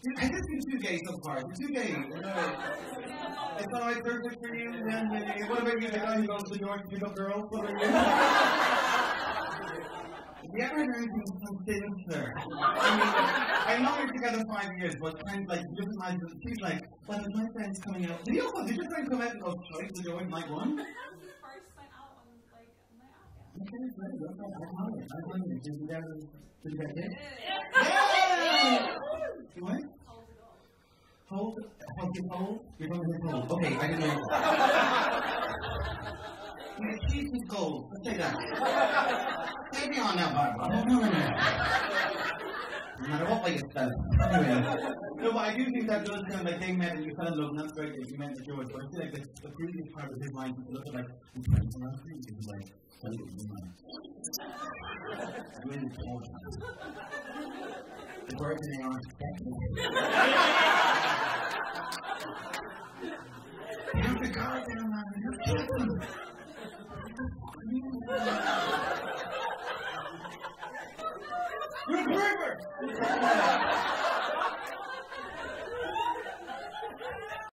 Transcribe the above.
I just been too gay so far. You're too gay. It's not like perfect for you. What about you? The guy who goes to New York to pick up girls? What about you? Have you ever heard anything so sinister? I know we're together 5 years, but kind of like, just imagine, she's like, well, there's my friends coming out. Did your friend come out and go, choice to join night one? First went out on, like, a night out, yeah. Okay, great. Did you get it? Yeah! You went? Hold Hold? You're going to hit hold. Okay, I didn't know. Yeah, cheese is gold. Let's say that. Take me on now, Barbara. No. No matter what way you spell it. Anyway. No, but I do think that does sound like they met and you fell in love, and that's great that you met the George. But I feel like the previous part of his mind, you look at like, his friends around him, he's like, tell you what you mind. Really cold. The birds in the arms expecting. Have the guard down, man. You're kidding. You're a pervert!